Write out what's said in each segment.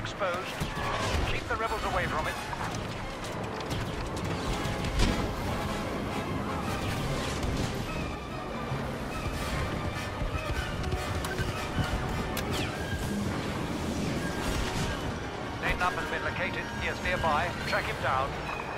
exposed. Keep the rebels away from it. Nathan has been located. He is nearby. Track him down.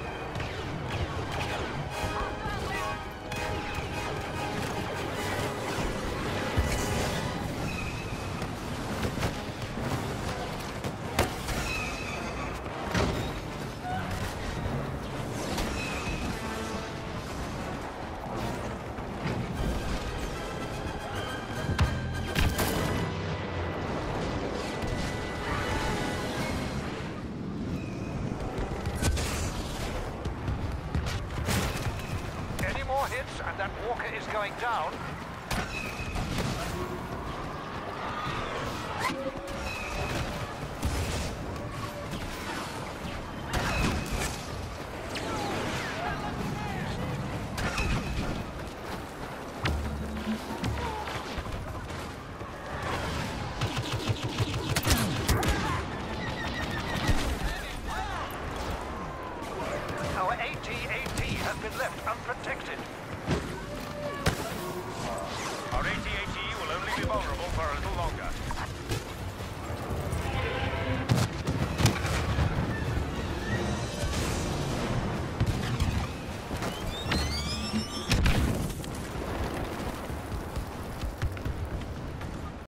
And that walker is going down. Our AT-AT has been left unprotected. Our AT-AT will only be vulnerable for a little longer.